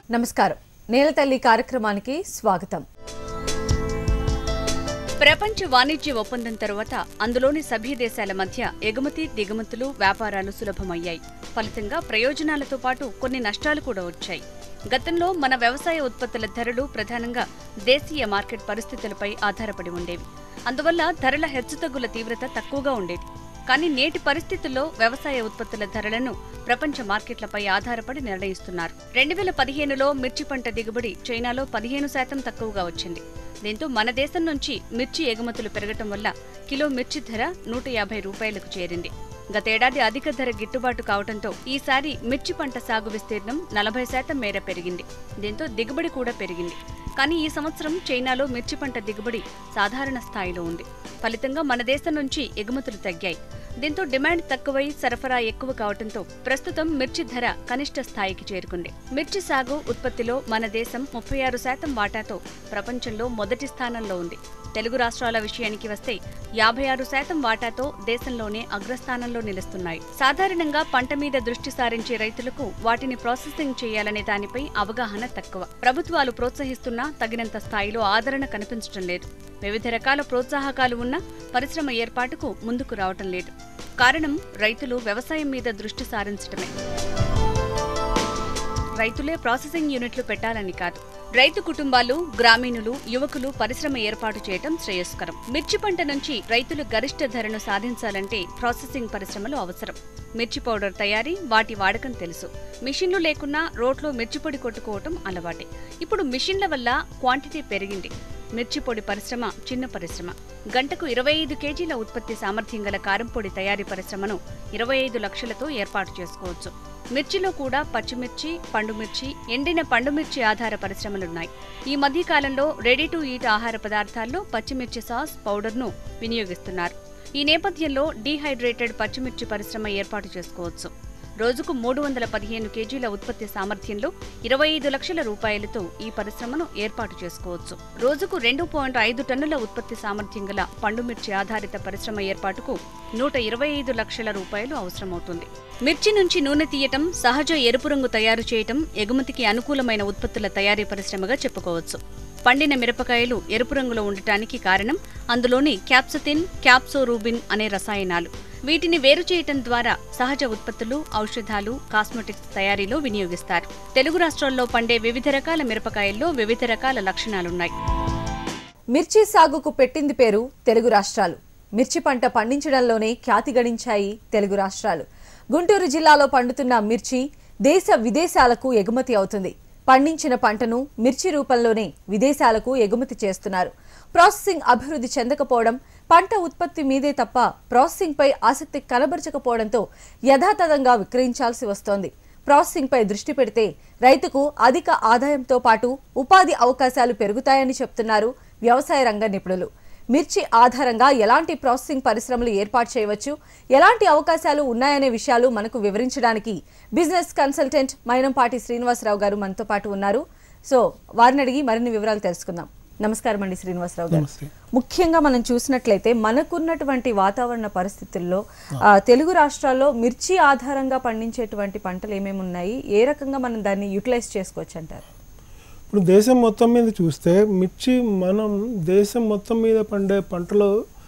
నమస్కారం. నేలతల్లి కార్యక్రమానికి స్వాగతం. ప్రపంచ వాణిజ్య ఒప్పందం తరువాత అందులోని సభ్య దేశాల మధ్య ఎగుమతి దిగుమతులు వ్యాపారాలు సులభమయ్యాయి. ఫలితంగా ప్రయోజనాలతో పాటు కొన్ని నష్టాలు కూడా వచ్చాయి. గతంలో మన వ్యవసాయ ఉత్పత్తుల ధరలు ప్రధానంగా దేశీయ మార్కెట్ పరిస్థితులపై ఆధారపడి ఉండేవి. అందువల్ల ధరల హెచ్చుతగ్గుల తీవ్రత తక్కువగా ఉండేది. కానీ నేటి పరిస్థితుల్లో వ్యవసాయ ఉత్పత్తుల ధరలను ప్రపంచ మార్కెట్లపై ఆధారపడి నిర్ణయిస్తున్నారు. 2015లో మిర్చి పంట దిగుబడి చైనాలో 15% తక్కువగా వచ్చింది. దీంతో మన దేశం నుంచి మిర్చి ఎగుమతులు పెరగటం వల్ల కిలో మిర్చి ధర 150 రూపాయలకు చేరింది. గతేడాది అధిక ధర గిట్టుబాటు కావడంతో ఈసారి మిర్చి పంట సాగు విస్తీర్ణం 40% మేర పెరిగింది. దీంతో దిగుబడి కూడా పెరిగింది. కానీ ఈ సంవత్సరం చైనాలో మిర్చి పంట దిగుబడి సాధారణ స్థాయిలో ఉంది. ఫలితంగా మన దేశం నుంచి ఎగుమతులు తగ్గాయి. దీంతో డిమాండ్ తక్కువై సరఫరా ఎక్కువ కావడంతో ప్రస్తుతం మిర్చి ధర కనిష్ట స్థాయికి చేరుకుంది. మిర్చి సాగు ఉత్పత్తిలో మన దేశం 36% వాటాతో ప్రపంచంలో మొదటి స్థానంలో ఉంది. తెలుగు రాష్ట్రాల విషయానికి వస్తే 56% వాటాతో దేశంలోనే అగ్రస్థానంలో నిలుస్తున్నాయి. సాధారణంగా పంట మీద దృష్టి సారించే రైతులకు వాటిని ప్రాసెసింగ్ చేయాలనే దానిపై అవగాహన తక్కువ. ప్రభుత్వాలు ప్రోత్సహిస్తున్నా తగినంత స్థాయిలో ఆదరణ కనిపించడం లేదు. వివిధ రకాల ప్రోత్సాహకాలు ఉన్నా పరిశ్రమ ఏర్పాటుకు ముందుకు రావటం లేదు. కారణం రైతులు వ్యవసాయం మీద దృష్టి సారించటమే. రైతులే ప్రాసెసింగ్ యూనిట్లు పెట్టాలని కాదు. రైతు కుటుంబాలు, గ్రామీణులు, యువకులు పరిశ్రమ ఏర్పాటు చేయటం శ్రేయస్కరం. మిర్చి పంట నుంచి రైతులు గరిష్ట ధరను సాధించాలంటే ప్రాసెసింగ్ పరిశ్రమలు అవసరం. మిర్చి పౌడర్ తయారీ, వాటి వాడకం తెలుసు. మిషన్లు లేకున్నా రోడ్లో మిర్చి పొడి కొట్టుకోవటం అలవాటే. ఇప్పుడు మిషన్ల వల్ల క్వాంటిటీ పెరిగింది. మిర్చి పొడి పరిశ్రమ చిన్న పరిశ్రమ. గంటకు 25 కేజీల ఉత్పత్తి సామర్థ్యం గల కారంపొడి తయారీ పరిశ్రమను 25 లక్షలతో ఏర్పాటు చేసుకోవచ్చు. మిర్చిలో కూడా పచ్చిమిర్చి, పండుమిర్చి, ఎండిన పండుమిర్చి ఆధార పరిశ్రమలున్నాయి. ఈ మధ్యకాలంలో రెడీ టు ఈట్ ఆహార పదార్థాల్లో పచ్చిమిర్చి సాస్ పౌడర్ను వినియోగిస్తున్నారు. ఈ నేపథ్యంలో డీహైడ్రేటెడ్ పచ్చిమిర్చి పరిశ్రమ ఏర్పాటు చేసుకోవచ్చు. రోజుకు 315 కేజీల ఉత్పత్తి సామర్థ్యంలో 25 లక్షల రూపాయలతో ఈ పరిశ్రమను ఏర్పాటు చేసుకోవచ్చు. రోజుకు 2.5 టన్నుల ఉత్పత్తి సామర్థ్యం గల పండుమిర్చి ఆధారిత పరిశ్రమ ఏర్పాటుకు 125 లక్షల రూపాయలు అవసరమవుతుంది. మిర్చి నుంచి నూనె తీయటం, సహజ ఎరుపు రంగు తయారు చేయటం ఎగుమతికి అనుకూలమైన ఉత్పత్తుల తయారీ పరిశ్రమగా చెప్పుకోవచ్చు. పండిన మిరపకాయలు ఎరుపు రంగులో ఉండటానికి కారణం అందులోని క్యాప్సతిన్, క్యాప్సోరూబిన్ అనే రసాయనాలు. వీటిని వేరు చేయటం ద్వారా సహజ ఉత్పత్తులు, ఔషధాలు, కాస్మెటిక్స్ తయారీలో వినియోగిస్తారు. తెలుగు రాష్ట్రాల్లో పండే వివిధ రకాల మిరపకాయల్లో వివిధ రకాల లక్షణాలున్నాయి. మిర్చి సాగుకు పెట్టింది పేరు తెలుగు రాష్ట్రాలు. మిర్చి పంట పండించడంలోనే ఖ్యాతి గడించాయి తెలుగు రాష్ట్రాలు. గుంటూరు జిల్లాలో పండుతున్న మిర్చి దేశ విదేశాలకు ఎగుమతి అవుతుంది. పండించిన పంటను మిర్చి రూపంలోనే విదేశాలకు ఎగుమతి చేస్తున్నారు. ప్రాసెసింగ్ అభివృద్ధి చెందకపోవడం, పంట ఉత్పత్తి మీదే తప్ప ప్రాసెసింగ్పై ఆసక్తి కనబరచకపోవడంతో యథాతథంగా విక్రయించాల్సి వస్తోంది. ప్రాసెసింగ్పై దృష్టి పెడితే రైతుకు అధిక ఆదాయంతో పాటు ఉపాధి అవకాశాలు పెరుగుతాయని చెప్తున్నారు వ్యవసాయ రంగ నిపుణులు. మిర్చి ఆధారంగా ఎలాంటి ప్రాసెసింగ్ పరిశ్రమలు ఏర్పాటు చేయవచ్చు, ఎలాంటి అవకాశాలు ఉన్నాయనే విషయాలు మనకు వివరించడానికి బిజినెస్ కన్సల్టెంట్ మైనంపాటి శ్రీనివాసరావు గారు మనతో పాటు ఉన్నారు. సో వారిని అడిగి మరిన్ని వివరాలు తెలుసుకుందాం. నమస్కారం అండి శ్రీనివాసరావు గారు. ముఖ్యంగా మనం చూసినట్లయితే మనకున్నటువంటి వాతావరణ పరిస్థితుల్లో తెలుగు రాష్ట్రాల్లో మిర్చి ఆధారంగా పండించేటువంటి పంటలు ఏమేమి ఉన్నాయి, ఏ రకంగా మనం దాన్ని యూటిలైజ్ చేసుకోవచ్చు అంటారు? ఇప్పుడు దేశం మొత్తం మీద చూస్తే మిర్చి మనం దేశం మొత్తం మీద పండే పంటలో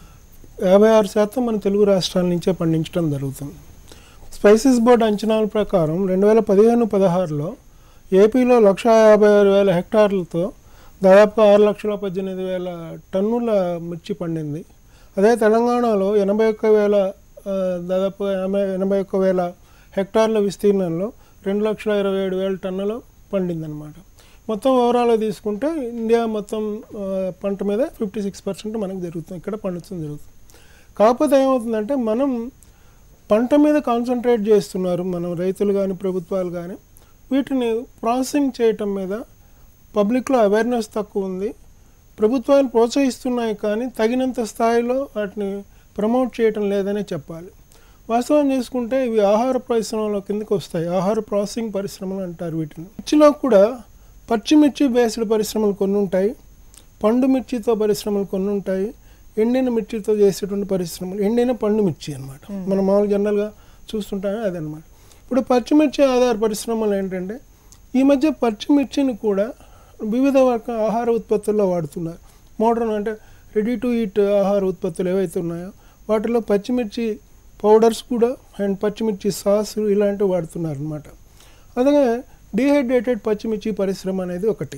56% మన తెలుగు రాష్ట్రాల నుంచే పండించడం జరుగుతుంది. స్పైసెస్ బోర్డు అంచనాల ప్రకారం 2015-16లో ఏపీలో 156,000 హెక్టార్లతో దాదాపు 6,18,000 టన్నుల మిర్చి పండింది. అదే తెలంగాణలో 81,000 దాదాపు 81,000 హెక్టార్ల విస్తీర్ణంలో 2,27,000 టన్నులు పండిందనమాట. మొత్తం ఓవరాల్గా తీసుకుంటే ఇండియా మొత్తం పంట మీద 56% మనకు జరుగుతుంది, ఇక్కడ పండించడం జరుగుతుంది. కాకపోతే ఏమవుతుందంటే మనం పంట మీద కాన్సన్ట్రేట్ చేస్తున్నారు మనం రైతులు కానీ ప్రభుత్వాలు కానీ. వీటిని ప్రాసెసింగ్ చేయటం మీద పబ్లిక్లో అవేర్నెస్ తక్కువ ఉంది. ప్రభుత్వాలు ప్రోత్సహిస్తున్నాయి కానీ తగినంత స్థాయిలో వాటిని ప్రమోట్ చేయటం లేదనే చెప్పాలి. వాస్తవం చేసుకుంటే ఇవి ఆహార పరిశ్రమల కిందకి వస్తాయి. ఆహార ప్రాసెసింగ్ పరిశ్రమలు అంటారు వీటిని. మిర్చిలో కూడా పచ్చిమిర్చి బేస్డ్ పరిశ్రమలు కొన్ని ఉంటాయి, పండు మిర్చితో పరిశ్రమలు కొన్ని ఉంటాయి, ఎండిన మిర్చితో చేసేటువంటి పరిశ్రమలు, ఎండిన పండు మిర్చి అనమాట. మనం మామూలు జనరల్గా చూస్తుంటామే అదనమాట. ఇప్పుడు పచ్చిమిర్చి ఆధార పరిశ్రమలు ఏంటంటే ఈ మధ్య పచ్చిమిర్చిని కూడా వివిధ ఆహార ఉత్పత్తుల్లో వాడుతున్నారు. మోడర్న్ అంటే రెడీ టు ఈట్ ఆహార ఉత్పత్తులు ఏవైతే ఉన్నాయో వాటిలో పచ్చిమిర్చి పౌడర్స్ కూడా అండ్ పచ్చిమిర్చి సాస్ ఇలాంటివి వాడుతున్నారు అనమాట. అలాగే డీహైడ్రేటెడ్ పచ్చిమిర్చి పరిశ్రమ అనేది ఒకటి.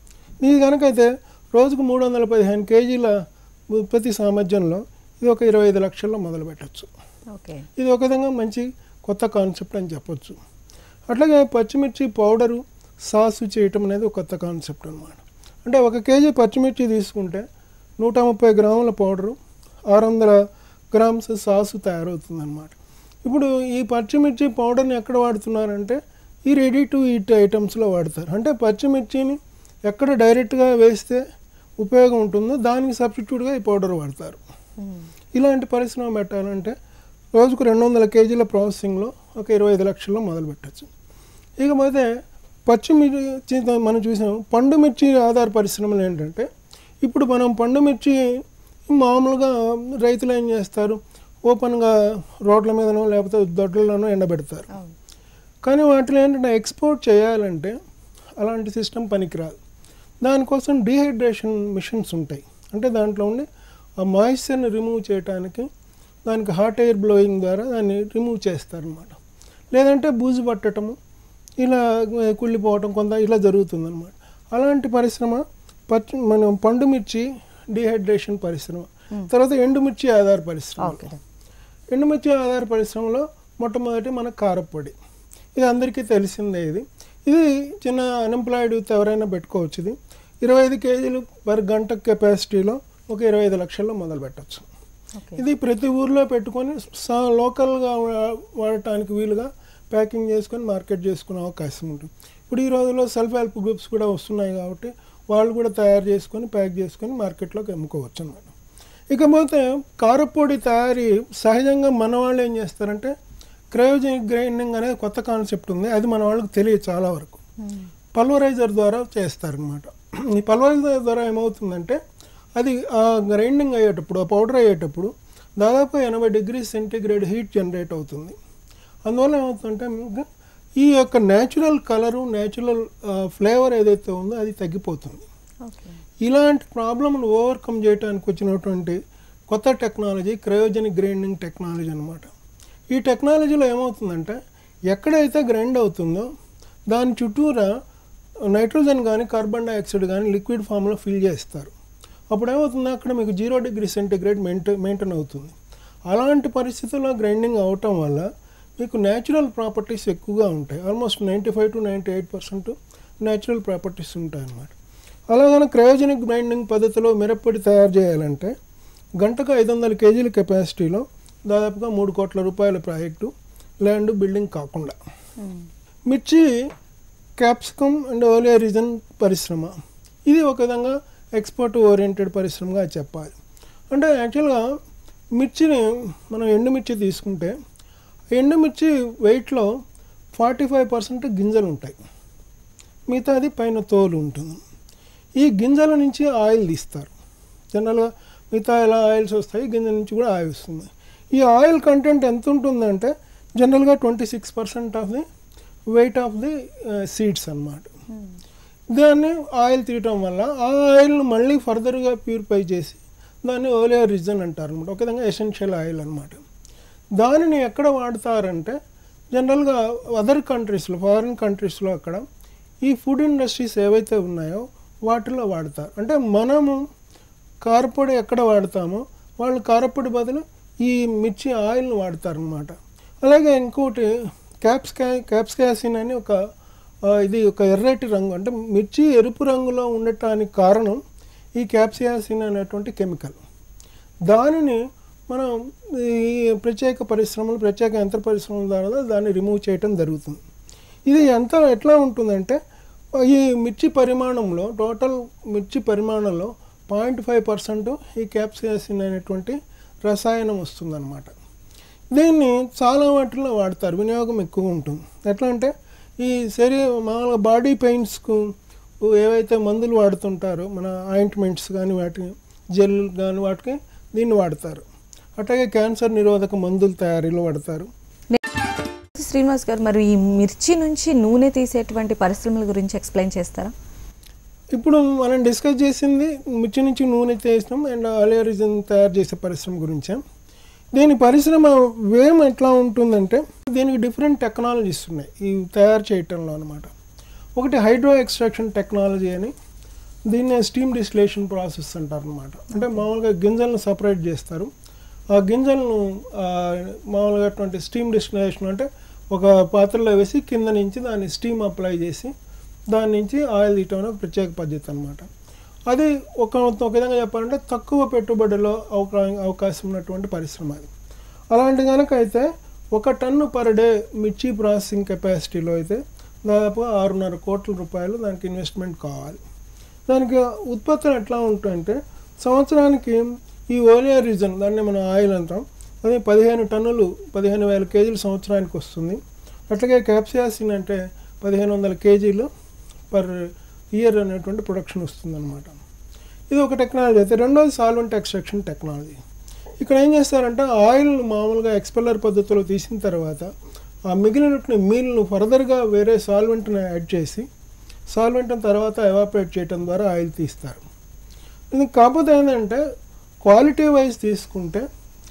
ఇది కనుకైతే రోజుకు 315 కేజీల ఉత్పత్తి సామర్థ్యంలో ఇది ఒక 25 లక్షల్లో మొదలు పెట్టచ్చు. ఇది ఒక విధంగా మంచి కొత్త కాన్సెప్ట్ అని చెప్పొచ్చు. అట్లాగే పచ్చిమిర్చి పౌడరు సాసు చేయటం అనేది ఒక కొత్త కాన్సెప్ట్ అనమాట. అంటే 1 కేజీ పచ్చిమిర్చి తీసుకుంటే 130 గ్రాముల పౌడరు 600 గ్రామ్స్ సాసు తయారవుతుంది అనమాట. ఇప్పుడు ఈ పచ్చిమిర్చి పౌడర్ని ఎక్కడ వాడుతున్నారంటే ఈ రెడీ టు ఈట్ ఐటమ్స్లో వాడతారు. అంటే పచ్చిమిర్చిని ఎక్కడ డైరెక్ట్గా వేస్తే ఉపయోగం ఉంటుందో దానికి సబ్స్టిట్యూట్గా ఈ పౌడర్ వాడతారు. ఇలాంటి పరిశ్రమ పెట్టాలంటే రోజుకు 200 కేజీల ప్రాసెసింగ్లో ఒక 25 లక్షల్లో మొదలు పెట్టచ్చు. ఇకపోతే పచ్చిమిర్చి మనం చూసాం. పండు మిర్చి ఆధార పరిశ్రమలు ఏంటంటే ఇప్పుడు మనం పండు మిర్చి మామూలుగా రైతులు ఏం చేస్తారు, ఓపెన్గా రోడ్ల మీదనో లేకపోతే దొడ్లలోనో ఎండబెడతారు. కానీ వాటిలో ఏంటంటే ఎక్స్పోర్ట్ చేయాలంటే అలాంటి సిస్టమ్ పనికిరాదు. దానికోసం డీహైడ్రేషన్ మిషన్స్ ఉంటాయి. అంటే దాంట్లో ఉండి ఆ మాయిశ్చర్ని రిమూవ్ చేయడానికి దానికి హాట్ ఎయిర్ బ్లోయింగ్ ద్వారా దాన్ని రిమూవ్ చేస్తారనమాట. లేదంటే బూజు పట్టడము ఇలా కుళ్ళిపోవటం కొంత ఇలా జరుగుతుందన్నమాట. అలాంటి పరిశ్రమ మనం పండు మిర్చి డీహైడ్రేషన్ పరిశ్రమ. తర్వాత ఎండుమిర్చి ఆధార పరిశ్రమ. ఎండుమిర్చి ఆధార పరిశ్రమలో మొట్టమొదటి మన కారప్పొడి. ఇది అందరికీ తెలిసిందే. ఇది చిన్న అన్ఎంప్లాయిడ్ యూత్ ఎవరైనా పెట్టుకోవచ్చు. ఇది 25 కేజీలు పర్ గంట కెపాసిటీలో ఒక 25 లక్షల్లో మొదలు పెట్టచ్చు. ఇది ప్రతి ఊర్లో పెట్టుకొని లోకల్గా వాడటానికి వీలుగా ప్యాకింగ్ చేసుకొని మార్కెట్ చేసుకునే అవకాశం ఉంటుంది. ఇప్పుడు ఈ రోజుల్లో సెల్ఫ్ హెల్ప్ గ్రూప్స్ కూడా వస్తున్నాయి కాబట్టి వాళ్ళు కూడా తయారు చేసుకొని ప్యాక్ చేసుకొని మార్కెట్లోకి అమ్ముకోవచ్చు అన్నమాట. ఇకపోతే కారప్పొడి తయారీ సహజంగా మన వాళ్ళు ఏం చేస్తారంటే క్రయోజెనిక్ గ్రైండింగ్ అనేది కొత్త కాన్సెప్ట్ ఉంది. అది మన వాళ్ళకి తెలియదు చాలా వరకు. పల్వరైజర్ ద్వారా చేస్తారనమాట. ఈ పల్వరైజర్ ద్వారా ఏమవుతుందంటే అది ఆ గ్రైండింగ్ అయ్యేటప్పుడు ఆ పౌడర్ అయ్యేటప్పుడు దాదాపు 80 డిగ్రీ సెంటీగ్రేడ్ హీట్ జనరేట్ అవుతుంది. అందువల్ల ఏమవుతుందంటే ఈ యొక్క న్యాచురల్ కలరు న్యాచురల్ ఫ్లేవర్ ఏదైతే ఉందో అది తగ్గిపోతుంది. ఇలాంటి ప్రాబ్లమ్ను ఓవర్కమ్ చేయడానికి వచ్చినటువంటి కొత్త టెక్నాలజీ క్రయోజెనిక్ గ్రైండింగ్ టెక్నాలజీ అనమాట. ఈ టెక్నాలజీలో ఏమవుతుందంటే ఎక్కడైతే గ్రైండ్ అవుతుందో దాని చుట్టూరా నైట్రోజన్ కానీ కార్బన్ డైఆక్సైడ్ కానీ లిక్విడ్ ఫామ్లో ఫిల్ చేస్తారు. అప్పుడు ఏమవుతుంది, అక్కడ మీకు 0 డిగ్రీ సెంటీగ్రేడ్ మెయింటైన్ అవుతుంది. అలాంటి పరిస్థితుల్లో గ్రైండింగ్ అవటం వల్ల మీకు న్యాచురల్ ప్రాపర్టీస్ ఎక్కువగా ఉంటాయి. ఆల్మోస్ట్ 95 to 98% న్యాచురల్ ప్రాపర్టీస్ ఉంటాయి అన్నమాట. అలాగనే క్రయోజెనిక్ గ్రైండింగ్ పద్ధతిలో మిరప్పొడి తయారు చేయాలంటే గంటకు 500 కేజీల కెపాసిటీలో దాదాపుగా 3 కోట్ల రూపాయల ప్రాజెక్టు, ల్యాండ్ బిల్డింగ్ కాకుండా. మిర్చి క్యాప్సికమ్ అండ్ ఓలియా రీజన్ పరిశ్రమ ఇది ఒక విధంగా ఎక్స్పోర్ట్ ఓరియంటెడ్ పరిశ్రమగా చెప్పాలి. అంటే యాక్చువల్గా మిర్చిని మనం ఎండుమిర్చి తీసుకుంటే ఎండుమిర్చి వెయిట్లో 45% గింజలు ఉంటాయి, మిగతాది పైన తోలు ఉంటుంది. ఈ గింజల నుంచి ఆయిల్ తీస్తారు. జనరల్గా మిగతా ఎలా ఆయిల్స్ వస్తాయి, గింజల నుంచి కూడా ఆయిల్ వస్తుంది. ఈ ఆయిల్ కంటెంట్ ఎంత ఉంటుందంటే జనరల్గా 26% of the weight of the seeds అన్నమాట. దాన్ని ఆయిల్ తీయటం వల్ల ఆ ఆయిల్ను మళ్ళీ ఫర్దర్గా ప్యూరిఫై చేసి దాన్ని ఓలియా రీజన్ అంటారు అనమాట. ఒక విధంగా ఎసెన్షియల్ ఆయిల్ అనమాట. దానిని ఎక్కడ వాడతారంటే జనరల్గా అదర్ కంట్రీస్లో, ఫారిన్ కంట్రీస్లో అక్కడ ఈ ఫుడ్ ఇండస్ట్రీస్ ఏవైతే ఉన్నాయో వాటిలో వాడతారు. అంటే మనము కారపొడి ఎక్కడ వాడతామో వాళ్ళు కారపొడి బదులు ఈ మిర్చి ఆయిల్ని వాడతారనమాట. అలాగే ఇంకోటి క్యాప్సికాసిన్ అని ఇది ఒక ఎర్రటి రంగు, అంటే మిర్చి ఎరుపు రంగులో ఉండటానికి కారణం ఈ క్యాప్సికాసిన్ అనేటువంటి కెమికల్. దానిని మనం ఈ ప్రత్యేక యంత్ర పరిశ్రమల ద్వారా దాన్ని రిమూవ్ చేయటం జరుగుతుంది. ఇది ఎట్లా ఉంటుందంటే ఈ మిర్చి పరిమాణంలో టోటల్ మిర్చి పరిమాణంలో 0.5% ఈ క్యాప్సికాసిన్ అనేటువంటి రసాయనం వస్తుందన్నమాట. దీన్ని చాలా వాటిల్లో వాడతారు, వినియోగం ఎక్కువ ఉంటుంది. ఎట్లా అంటే ఈ మామూలుగా బాడీ పెయిన్స్కు ఏవైతే మందులు వాడుతుంటారో మన ఆయింట్మెంట్స్ కానీ వాటికి జెల్ కానీ వాటికి దీన్ని వాడతారు. అట్లాగే క్యాన్సర్ నిరోధక మందుల తయారీలో వాడతారు. శ్రీనివాస్ గారు, మరి ఈ మిర్చి నుంచి నూనె తీసేటువంటి పరిశ్రమల గురించి ఎక్స్ప్లెయిన్ చేస్తారా? ఇప్పుడు మనం డిస్కస్ చేసింది మిర్చి నుంచి నూనె తీయడం అండ్ ఆలివ్ రిజిన్ తయారు చేసే పరిశ్రమ గురించే. దీని పరిశ్రమ వేమ్ ఎట్లా ఉంటుందంటే దీనికి డిఫరెంట్ టెక్నాలజీస్ ఉన్నాయి ఈ తయారు చేయటంలో అనమాట. ఒకటి హైడ్రో ఎక్స్ట్రాక్షన్ టెక్నాలజీ అని, దీన్నే స్టీమ్ డిస్టిలేషన్ ప్రాసెస్ అంటారు అనమాట. అంటే మామూలుగా గింజలను సపరేట్ చేస్తారు. ఆ గింజలను మామూలుగా అటువంటి స్టీమ్ డిస్టిలేషన్ అంటే ఒక పాత్రలో వేసి కింద నుంచి దాన్ని స్టీమ్ అప్లై చేసి దాని నుంచి ఆయిల్ తీయటం అనేది ప్రత్యేక పద్ధతి అనమాట. అది ఒక విధంగా చెప్పాలంటే తక్కువ పెట్టుబడిలో అవకాశం ఉన్నటువంటి పరిశ్రమ అది. అలాంటి కనుక అయితే 1 టన్ను పర్ డే మిర్చి ప్రాసెసింగ్ కెపాసిటీలో అయితే దాదాపుగా 6.5 కోట్ల రూపాయలు దానికి ఇన్వెస్ట్మెంట్ కావాలి. దానికి ఉత్పత్తులు ఎట్లా ఉంటాయంటే సంవత్సరానికి ఈ ఓలియా రీజన్ దాన్ని మనం ఆయిల్ అంటాం, అది 15 టన్నులు 15,000 కేజీలు సంవత్సరానికి వస్తుంది. అట్లాగే క్యాప్సియాసిన్ అంటే 1,500 కేజీలు పర్ ఇయర్ అనేటువంటి ప్రొడక్షన్ వస్తుందన్నమాట. ఇది ఒక టెక్నాలజీ అయితే. రెండోది సాల్వెంట్ ఎక్స్ట్రాక్షన్ టెక్నాలజీ. ఇక్కడ ఏం చేస్తారంటే ఆయిల్ మామూలుగా ఎక్స్పెల్లర్ పద్ధతిలో తీసిన తర్వాత ఆ మిగిలినటువంటి మీల్ను ఫర్దర్గా వేరే సాల్వెంట్ని యాడ్ చేసి సాల్వెంట్ని తర్వాత ఎవాపరేట్ చేయడం ద్వారా ఆయిల్ తీస్తారు. ఇది కాకపోతే ఏంటంటే క్వాలిటీ వైజ్ తీసుకుంటే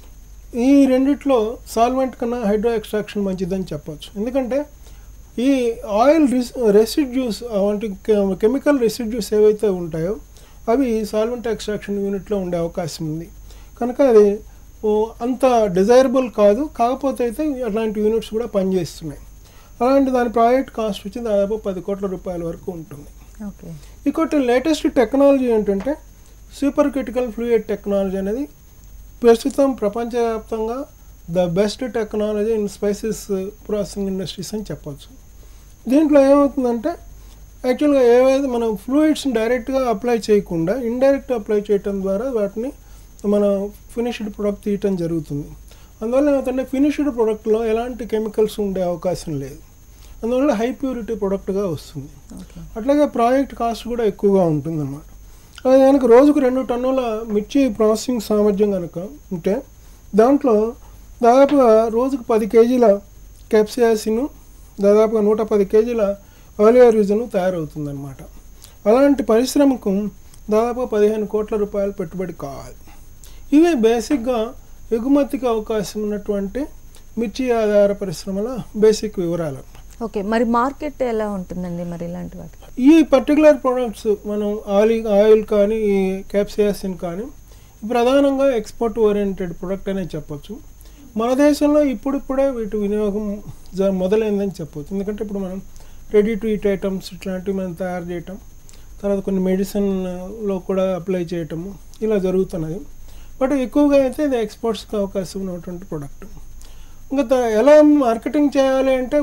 ఈ రెండిట్లో సాల్వెంట్ కన్నా హైడ్రో ఎక్స్ట్రాక్షన్ మంచిదని చెప్పవచ్చు. ఎందుకంటే ఈ ఆయిల్ రెసిడ్యూస్ వంటి కెమికల్ రెసిడ్యూస్ ఏవైతే ఉంటాయో అవి సాల్వెంట్ ఎక్స్ట్రాక్షన్ యూనిట్లో ఉండే అవకాశం ఉంది కనుక అది అంత డిజైరబుల్ కాదు. కాకపోతే అయితే అట్లాంటి యూనిట్స్ కూడా పనిచేస్తున్నాయి. అలాంటి దాని ప్రాజెక్ట్ కాస్ట్ వచ్చి దాదాపు 10 కోట్ల రూపాయల వరకు ఉంటుంది. ఇంకోటి లేటెస్ట్ టెక్నాలజీ ఏంటంటే సూపర్ క్రిటికల్ ఫ్లూయిడ్ టెక్నాలజీ అనేది ప్రస్తుతం ప్రపంచవ్యాప్తంగా the best technology in spices processing industries అని చెప్పచ్చు. దీంట్లో ఏమవుతుందంటే యాక్చువల్గా ఏవైతే మనం ఫ్లూయిడ్స్ని డైరెక్ట్గా అప్లై చేయకుండా ఇండైరెక్ట్ అప్లై చేయటం ద్వారా వాటిని మనం ఫినిష్డ్ ప్రొడక్ట్ తీయటం జరుగుతుంది. అందువల్ల ఏమవుతుందంటే ఫినిష్డ్ ప్రొడక్ట్లో ఎలాంటి కెమికల్స్ ఉండే అవకాశం లేదు. అందువల్ల హై ప్యూరిటీ ప్రొడక్ట్గా వస్తుంది. అట్లాగే ప్రాజెక్ట్ కాస్ట్ కూడా ఎక్కువగా ఉంటుంది అన్నమాట. అది కనుక రోజుకు 2 టన్నుల మిర్చి ప్రాసెసింగ్ సామర్థ్యం కనుక ఉంటే దాంట్లో దాదాపుగా రోజుకు 10 కేజీల క్యాప్సియాసిన్, దాదాపుగా 110 కేజీల ఆలివ్ రిజిన్ తయారవుతుందన్నమాట. అలాంటి పరిశ్రమకు దాదాపుగా 15 కోట్ల రూపాయలు పెట్టుబడి కావాలి. ఇవే బేసిక్గా ఎగుమతికి అవకాశం ఉన్నటువంటి మిర్చి ఆధార పరిశ్రమల బేసిక్ వివరాలు. ఓకే, మరి మార్కెట్ ఎలా ఉంటుందండి మరి ఇలాంటి వాటి? ఈ పర్టికులర్ ప్రొడక్ట్స్ మనం ఆయిల్ కానీ ఈ క్యాప్సియాసిన్ కానీ ప్రధానంగా ఎక్స్పోర్ట్ ఓరియంటెడ్ ప్రొడక్ట్ అనే చెప్పొచ్చు. మన దేశంలో ఇప్పుడిప్పుడే వీటి వినియోగం మొదలైందని చెప్పవచ్చు. ఎందుకంటే ఇప్పుడు మనం రెడీ టు ఈట్ ఐటమ్స్ ఇట్లాంటివి మనం తయారు చేయటం, తర్వాత కొన్ని మెడిసిన్లో కూడా అప్లై చేయటము ఇలా జరుగుతున్నది. బట్ ఎక్కువగా అయితే ఇది ఎక్స్పోర్ట్స్కి అవకాశం ఉన్నటువంటి ప్రోడక్ట్. ఇంకా ఎలా మార్కెటింగ్ చేయాలి అంటే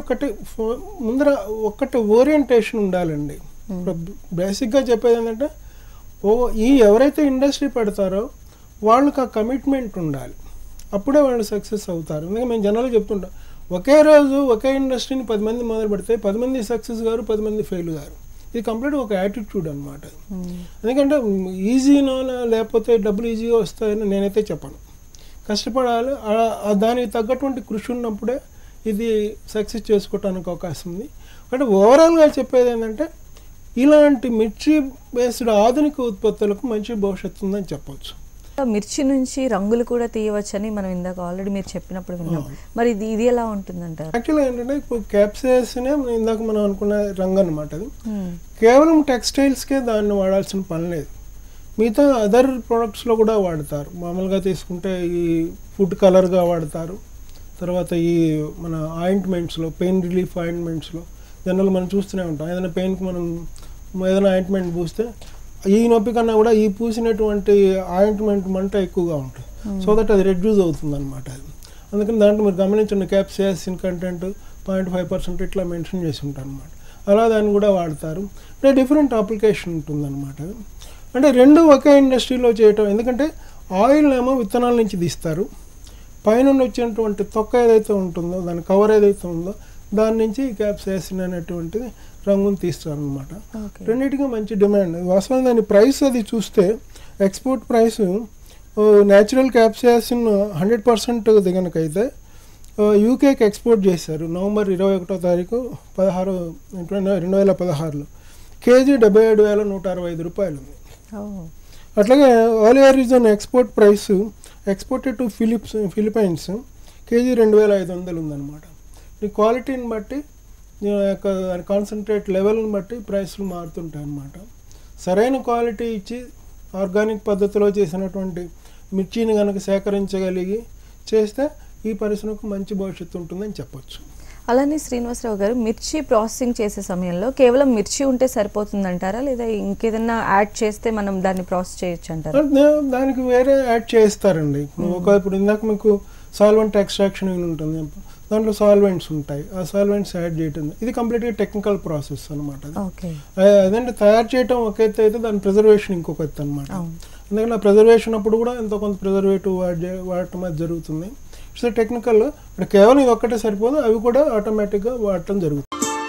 ఒకటి ఓరియంటేషన్ ఉండాలండి. బేసిక్గా చెప్పేది ఏంటంటే ఎవరైతే ఇండస్ట్రీ పెడతారో వాళ్ళకి ఆ కమిట్మెంట్ ఉండాలి. అప్పుడే వాళ్ళు సక్సెస్ అవుతారు. ఎందుకంటే మేము జనాలు చెప్తుంటాం, ఒకే రోజు ఒకే ఇండస్ట్రీని 10 మంది మొదలు పెడితే 10 మంది సక్సెస్ గారు, 10 మంది ఫెయిల్ గారు. ఇది కంప్లీట్గా ఒక యాటిట్యూడ్ అనమాట. ఎందుకంటే ఈజీనో లేకపోతే డబ్బులు ఈజీగా వస్తాయని నేనైతే చెప్పను. కష్టపడాలి, దానికి తగ్గటువంటి కృషి ఉన్నప్పుడే ఇది సక్సెస్ చేసుకోవటానికి అవకాశం ఉంది. అంటే ఓవరాల్గా చెప్పేది ఏంటంటే ఇలాంటి మిర్చి బేస్డ్ ఆధునిక ఉత్పత్తులకు మంచి భవిష్యత్తు ఉందని చెప్పవచ్చు. మిర్చి నుంచి రంగులు కూడా తీయవచ్చని మనం ఇందాక ఆల్రెడీ మీరు చెప్పినప్పుడు విన్నాం. మరి ఇది ఎలా ఉంటుందంటారు? యాక్చువల్గా ఏంటంటే ఇప్పుడు క్యాప్సియాసిన్ ఇందాక మనం అనుకున్న రంగు అనమాట. అది కేవలం టెక్స్టైల్స్కే దాన్ని వాడాల్సిన పని లేదు. మిగతా అదర్ ప్రొడక్ట్స్లో కూడా వాడతారు. మామూలుగా తీసుకుంటే ఈ ఫుడ్ కలర్గా వాడతారు. తర్వాత ఈ మన ఆయింట్మెంట్స్లో, పెయిన్ రిలీఫ్ ఆయింట్మెంట్స్లో జనరల్ మనం చూస్తూనే ఉంటాం. ఏదైనా పెయిన్కి మనం ఏదైనా ఆయింట్మెంట్ పూస్తే ఈ నొప్పి కన్నా కూడా ఈ పూసినటువంటి ఆయింట్మెంట్ మంట ఎక్కువగా ఉంటుంది. సో దట్ అది రెడ్యూస్ అవుతుంది అనమాట. అది అందుకని దాంట్లో మీరు గమనించండి క్యాప్సియాసిన్ కంటెంట్ 0.5% ఇట్లా మెన్షన్ చేసి ఉంటారు అనమాట. అలా దాన్ని కూడా వాడతారు. అంటే డిఫరెంట్ అప్లికేషన్ ఉంటుందన్నమాట. అంటే రెండు ఒకే ఇండస్ట్రీలో చేయటం. ఎందుకంటే ఆయిల్ ఏమో విత్తనాల నుంచి తీస్తారు, పైన వచ్చేటువంటి తొక్క ఏదైతే ఉంటుందో దాని కవర్ ఏదైతే ఉందో దాని నుంచి క్యాప్సియాసిన్ అనేటువంటిది రంగుని తీస్తారు అనమాట. రెండింటికి మంచి డిమాండ్. వాస్తవం దాని ప్రైస్ అది చూస్తే ఎక్స్పోర్ట్ ప్రైస్ న్యాచురల్ క్యాప్సియాసిన్ 100% దిగనకైతే యూకేకి ఎక్స్పోర్ట్ చేశారు నవంబర్ 21వ తారీఖు 2016లో. కేజీ 77,165 రూపాయలు ఉంది. అట్లాగే oleoresin export price exported to Philippines KG 2,500 ఉందన్నమాట. ఈ క్వాలిటీని బట్టి కాన్సన్ట్రేట్ లెవెల్ని బట్టి ప్రైస్లు మారుతుంటాయి అన్నమాట. సరైన క్వాలిటీ ఇచ్చి ఆర్గానిక్ పద్ధతిలో చేసినటువంటి మిర్చిని కనుక సేకరించగలిగి చేస్తే ఈ పరిశ్రమకు మంచి భవిష్యత్తు ఉంటుందని చెప్పొచ్చు. అలానే శ్రీనివాసరావు గారు, మిర్చి ప్రాసెసింగ్ చేసే సమయంలో కేవలం మిర్చి ఉంటే సరిపోతుందంటారా, లేదా ఇంకేదన్నా యాడ్ చేస్తే మనం దాన్ని ప్రాసెస్ చేయొచ్చు అంటారా? దానికి వేరే యాడ్ చేస్తారండి. ఇప్పుడు ఇందాక మీకు సాల్వెంట్ ఎక్స్ట్రాక్షన్ ఉంటుంది, దాంట్లో సాల్వెంట్స్ ఉంటాయి. ఆ సాల్వెంట్స్ యాడ్ చేయటం ఇది కంప్లీట్గా టెక్నికల్ ప్రాసెస్ అనమాట. అదంటే తయారు చేయటం ఒక ఎత్తు అయితే దాని ప్రిజర్వేషన్ ఇంకొక ఎత్తు అనమాట. ఎందుకంటే ఆ ప్రిజర్వేషన్ అప్పుడు కూడా ఎంతో కొంత ప్రిజర్వేటివ్ వాడటం అది జరుగుతుంది. సో టెక్నికల్ ఇప్పుడు కేవలం ఇది ఒక్కటే సరిపోదు, అవి కూడా ఆటోమేటిక్గా వాడటం జరుగుతుంది.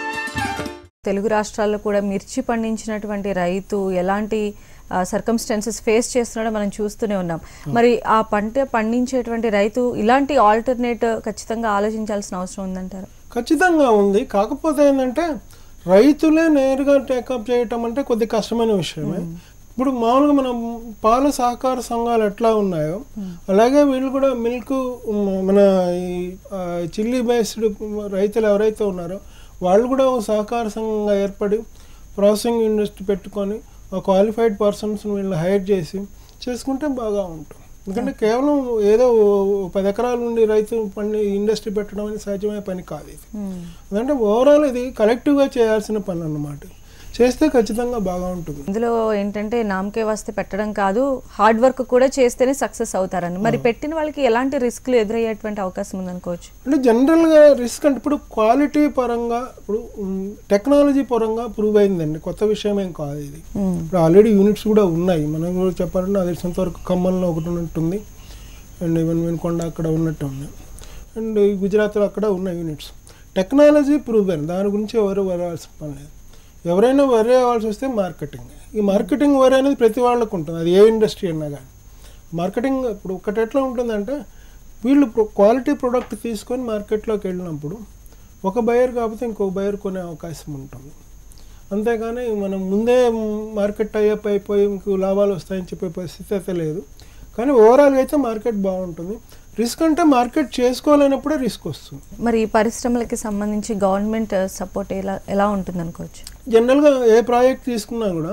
తెలుగు రాష్ట్రాల్లో కూడా మిర్చి పండించినటువంటి రైతు ఎలాంటి సర్కమ్స్టాన్సెస్ ఫేస్ చేస్తున్నాడో మనం చూస్తూనే ఉన్నాం. మరి ఆ పంట పండించేటువంటి రైతు ఇలాంటి ఆల్టర్నేట్ ఖచ్చితంగా ఆలోచించాల్సిన అవసరం ఉందంటారు? ఖచ్చితంగా ఉంది. కాకపోతే ఏంటంటే రైతులే నేరుగా టేకప్ చేయటం అంటే కొద్ది కష్టమైన విషయమే. ఇప్పుడు మామూలుగా మనం పాల సహకార సంఘాలు ఎట్లా ఉన్నాయో అలాగే వీళ్ళు కూడా మిల్క్ మన ఈ చిల్లీ బేస్డ్ రైతులు ఎవరైతే ఉన్నారో వాళ్ళు కూడా సహకార సంఘంగా ఏర్పడి ప్రాసెసింగ్ ఇండస్ట్రీ పెట్టుకొని క్వాలిఫైడ్ పర్సన్స్ని వీళ్ళు హైర్ చేసి చేసుకుంటే బాగా ఉంటుంది. ఎందుకంటే కేవలం ఏదో 10 ఎకరాల నుండి రైతు ఇండస్ట్రీ పెట్టడం అనేది సహజమైన పని కాదు. ఇది ఎందుకంటే ఓవరాల్ ఇది కలెక్టివ్గా చేయాల్సిన పని అన్నమాట. చేస్తే ఖచ్చితంగా బాగా ఉంటుంది. ఇందులో ఏంటంటే నామకే వస్తే పెట్టడం కాదు, హార్డ్ వర్క్ కూడా చేస్తేనే సక్సెస్ అవుతారని. మరి పెట్టిన వాళ్ళకి ఎలాంటి రిస్క్లు ఎదురయ్యేటువంటి అవకాశం ఉందనుకోవచ్చు? అంటే జనరల్గా రిస్క్ అంటే ఇప్పుడు క్వాలిటీ పరంగా ఇప్పుడు టెక్నాలజీ పరంగా ప్రూవ్ అయిందండి, కొత్త విషయం ఏం కాదు ఇది. ఇప్పుడు ఆల్రెడీ యూనిట్స్ కూడా ఉన్నాయి. మనం కూడా చెప్పాలంటే అది తెలిసినంతవరకు ఖమ్మంలో ఒకటి ఉన్నట్టుంది, అండ్ ఈవెన్ వినుకొండ అక్కడ ఉన్నట్టు ఉంది, అండ్ గుజరాత్లో అక్కడ ఉన్న యూనిట్స్. టెక్నాలజీ ప్రూవ్ అయింది, దాని గురించి ఎవరు వరాల్సిన పని లేదు. ఎవరైనా వరి అవ్వాల్సి వస్తే మార్కెటింగ్. ఈ మార్కెటింగ్ వరి అనేది ప్రతి వాళ్ళకు ఉంటుంది, అది ఏ ఇండస్ట్రీ అన్నా కానీ. మార్కెటింగ్ ఇప్పుడు ఒకటి ఎట్లా ఉంటుందంటే వీళ్ళు క్వాలిటీ ప్రోడక్ట్ తీసుకొని మార్కెట్లోకి వెళ్ళినప్పుడు ఒక బయర్ కాకపోతే ఇంకొక బయర్ కొనే అవకాశం ఉంటుంది. అంతేగాని మనం ముందే మార్కెట్ అయ్యప్ అయిపోయి ఇంకో లాభాలు వస్తాయని చెప్పే పరిస్థితి అయితే లేదు. కానీ ఓవరాల్గా అయితే మార్కెట్ బాగుంటుంది. రిస్క్ అంటే మార్కెట్ చేసుకోలేనప్పుడే రిస్క్ వస్తుంది. మరి ఈ పరిశ్రమలకి సంబంధించి గవర్నమెంట్ సపోర్ట్ ఎలా ఉంటుంది అనుకోవచ్చు? జనరల్గా ఏ ప్రాజెక్ట్ తీసుకున్నా కూడా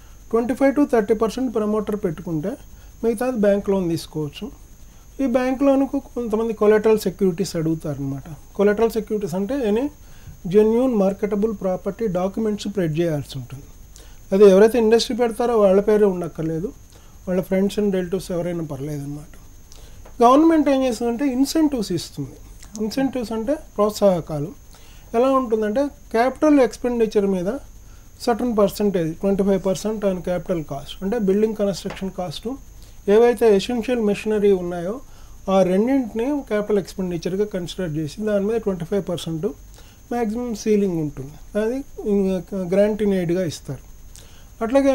25 to 30% ప్రమోటర్ పెట్టుకుంటే మిగతాది బ్యాంక్ లోన్ తీసుకోవచ్చు. ఈ బ్యాంక్ లోన్కు కొంతమంది కొలాటరల్ సెక్యూరిటీస్ అడుగుతారనమాట. కొలాటరల్ సెక్యూరిటీస్ అంటే any genuine marketable property documents ప్రెడ్ చేయాల్సి ఉంటుంది. అది ఎవరైతే ఇండస్ట్రీ పెడతారో వాళ్ళ పేరే ఉండక్కర్లేదు, వాళ్ళ ఫ్రెండ్స్ అండ్ రిలేటివ్స్ ఎవరైనా పర్లేదు అనమాట. గవర్నమెంట్ ఏం చేస్తుందంటే ఇన్సెంటివ్స్ ఇస్తుంది. ఇన్సెంటివ్స్ అంటే ప్రోత్సాహకాలు. ఎలా ఉంటుందంటే క్యాపిటల్ ఎక్స్పెండిచర్ మీద certain percentage 25% on capital cost, అంటే బిల్డింగ్ కన్స్ట్రక్షన్ కాస్టు, ఏవైతే ఎసెన్షియల్ మెషినరీ ఉన్నాయో ఆ రెండింటిని క్యాపిటల్ ఎక్స్పెండిచర్గా కన్సిడర్ చేసి దాని మీద 25% మ్యాక్సిమం సీలింగ్ ఉంటుంది. అది గ్రాంట్ ఇన్ ఎయిడ్గా ఇస్తారు. అట్లాగే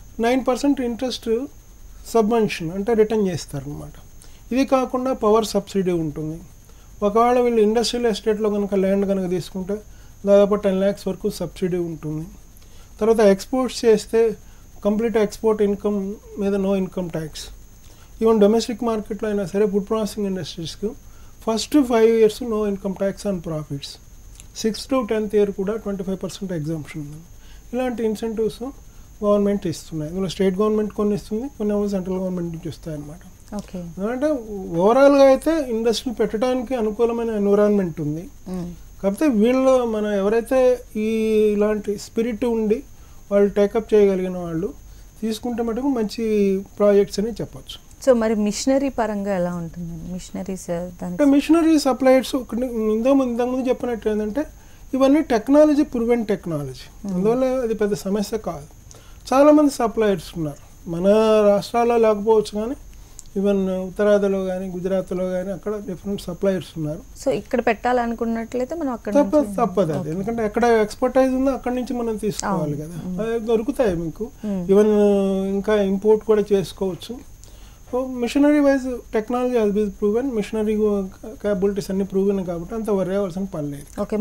9% ఇంట్రెస్ట్ సబ్వెన్షన్ అంటే రిటర్న్ చేస్తారు అన్నమాట. ఇది కాకుండా పవర్ సబ్సిడీ ఉంటుంది. ఒకవేళ వీళ్ళు ఇండస్ట్రియల్ ఎస్టేట్లో కనుక ల్యాండ్ కనుక తీసుకుంటే దాదాపు 10 lakhs వరకు సబ్సిడీ ఉంటుంది. తర్వాత ఎక్స్పోర్ట్స్ చేస్తే కంప్లీట్ ఎక్స్పోర్ట్ ఇన్కమ్ మీద no income tax. Even domestic మార్కెట్లో అయినా సరే ఫుడ్ ప్రాసెసింగ్ ఇండస్ట్రీస్కి first 5 years no income tax on profits, 6th to 10th year కూడా 25% ఎగ్జాంప్షన్ ఉంది. ఇలాంటి ఇన్సెంటివ్స్ గవర్నమెంట్ ఇస్తున్నాయి. ఇందులో స్టేట్ గవర్నమెంట్ కొన్ని ఇస్తుంది, కొన్ని సెంట్రల్ గవర్నమెంట్ నుంచి వస్తాయన్నమాట. అంటే ఓవరాల్గా అయితే ఇండస్ట్రీ పెట్టడానికి అనుకూలమైన ఎన్విరాన్మెంట్ ఉంది. కాకపోతే వీళ్ళు మన ఎవరైతే ఇలాంటి స్పిరిట్ ఉండి వాళ్ళు టేకప్ చేయగలిగిన వాళ్ళు తీసుకుంటే మటుకు మంచి ప్రాజెక్ట్స్ అని చెప్పొచ్చు. సో మరి మిషనరీ పరంగా ఎలా ఉంటుంది? మిషనరీస్ అంటే మిషనరీ సప్లయర్స్ ఇంతకుముందు చెప్పినట్టు ఏంటంటే ఇవన్నీ టెక్నాలజీ ప్రూవెన్ టెక్నాలజీ, అందువల్ల అది పెద్ద సమస్య కాదు. చాలామంది సప్లయర్స్ ఉన్నారు, మన రాష్ట్రాల్లో లేకపోవచ్చు కానీ ఈవెన్ ఉత్తరాదిలో కానీ గుజరాత్లో కానీ అక్కడ డిఫరెంట్ సప్లయర్స్ ఉన్నారు. సో ఇక్కడ పెట్టాలనుకున్నట్లయితే మనం అక్కడ తప్పదు అది, ఎందుకంటే ఎక్కడ ఎక్స్పర్టైజ్ ఉందో అక్కడి నుంచి మనం తీసుకోవాలి కదా. దొరుకుతాయి మీకు, ఈవెన్ ఇంకా ఇంపోర్ట్ కూడా చేసుకోవచ్చు. Machinery wise technology has been proven, machinery capabilities అన్ని ప్రూవెన్ కాబట్టి అంత వరి అవ్వాల్సిన పని లేదు. ఓకే,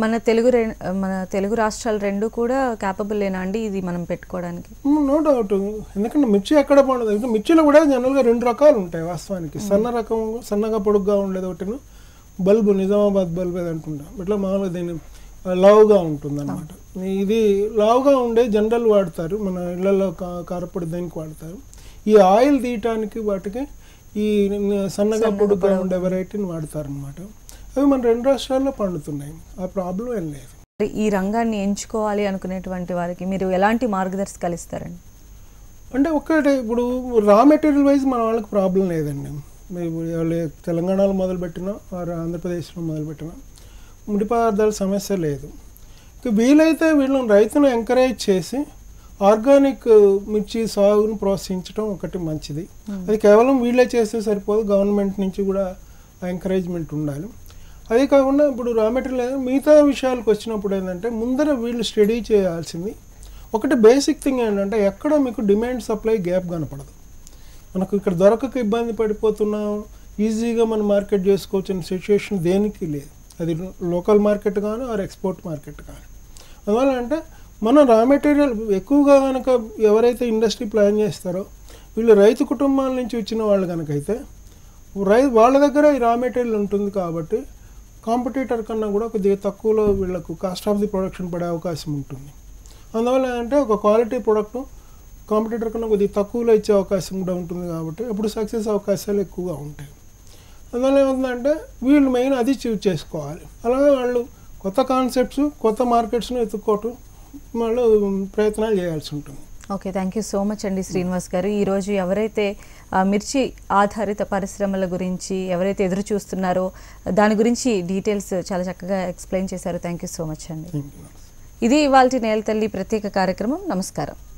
మన తెలుగు రాష్ట్రాలు రెండు కూడా క్యాపబుల్ లేనా అండి ఇది మనం పెట్టుకోవడానికి? No doubt. ఎందుకంటే మిర్చి ఎక్కడ పండుతుంది, ఇంకా మిర్చిలో కూడా జనరల్గా 2 రకాలు ఉంటాయి వాస్తవానికి. సన్నగా పొడుగ్గా ఉండేది ఒకటి, బల్బు నిజామాబాద్ బల్బు ఏది అంటుంటాం, ఇట్లా మామూలుగా దీన్ని లావుగా ఉంటుంది అనమాట. ఇది లావుగా ఉండే జనరల్ వాడతారు, మన ఇళ్లలో కారపొడి దేనికి వాడతారు. ఈ ఆయిల్ తీయటానికి వాటికి ఈ సన్నగా పొడుగ్గా ఉండే వెరైటీని వాడతారు అనమాట. అవి మన 2 రాష్ట్రాల్లో పండుతున్నాయి, ఆ ప్రాబ్లం ఏం లేదు. ఈ రంగాన్ని ఎంచుకోవాలి అనుకునేటువంటి వారికి మీరు ఎలాంటి మార్గదర్శకాలు ఇస్తారండి? అంటే ఒక్కటే, ఇప్పుడు రా మెటీరియల్ వైజ్ మన వాళ్ళకి ప్రాబ్లం లేదండి. వాళ్ళు తెలంగాణలో మొదలుపెట్టినా ఆంధ్రప్రదేశ్లో మొదలుపెట్టినా ముడి పదార్థాల సమస్య లేదు. వీలైతే వీళ్ళని రైతును ఎంకరేజ్ చేసి ఆర్గానిక్ మిర్చి సాగును ప్రోత్సహించడం ఒకటి మంచిది. అది కేవలం వీళ్ళే చేస్తే సరిపోదు, గవర్నమెంట్ నుంచి కూడా ఎంకరేజ్మెంట్ ఉండాలి. అదే కాకుండా ఇప్పుడు రా మెటీరియల్ మిగతా విషయాలకు వచ్చినప్పుడు ఏంటంటే ముందర వీళ్ళు స్టడీ చేయాల్సింది ఒకటి బేసిక్ థింగ్ ఏంటంటే ఎక్కడ మీకు డిమాండ్ సప్లై గ్యాప్ కనపడదు. మనకు ఇక్కడ దొరకక ఇబ్బంది పడిపోతున్నాం, ఈజీగా మనం మార్కెట్ చేసుకోవచ్చిన సిచ్యువేషన్ దేనికి లేదు. అది లోకల్ మార్కెట్ కానీ ఆర్ ఎక్స్పోర్ట్ మార్కెట్ కానీ. అందువల్ల అంటే మనం రా మెటీరియల్ ఎక్కువగా కనుక ఎవరైతే ఇండస్ట్రీ ప్లాన్ చేస్తారో వీళ్ళు రైతు కుటుంబాల నుంచి వచ్చిన వాళ్ళు కనుకైతే వాళ్ళ దగ్గర ఈ రా మెటీరియల్ ఉంటుంది కాబట్టి కాంపిటీటర్ కన్నా కూడా కొద్దిగా తక్కువలో వీళ్ళకు కాస్ట్ ఆఫ్ ది ప్రొడక్షన్ పడే అవకాశం ఉంటుంది. అందువల్ల అంటే ఒక క్వాలిటీ ప్రోడక్ట్ కాంపిటీటర్ కన్నా కొద్దిగా తక్కువలో ఇచ్చే అవకాశం కూడా ఉంటుంది కాబట్టి అప్పుడు సక్సెస్ అవకాశాలు ఎక్కువగా ఉంటాయి. అందువల్ల ఏమవుతుందంటే వీళ్ళు మెయిన్ అది చూజ్ చేసుకోవాలి. అలాగే వాళ్ళు కొత్త కాన్సెప్ట్స్, కొత్త మార్కెట్స్ను ఎత్తుక్కోవటం వాళ్ళు ప్రయత్నాలు చేయాల్సి ఉంటుంది. Okay, thank you so much అండి శ్రీనివాస్ గారు. ఈరోజు ఎవరైతే మిర్చి ఆధారిత పరిశ్రమల గురించి ఎవరైతే ఎదురు చూస్తున్నారో దాని గురించి డీటెయిల్స్ చాలా చక్కగా ఎక్స్ప్లెయిన్ చేశారు. థ్యాంక్ యూ సో మచ్ అండి. ఇది ఇవాల్టి నేల తల్లి ప్రత్యేక కార్యక్రమం. నమస్కారం.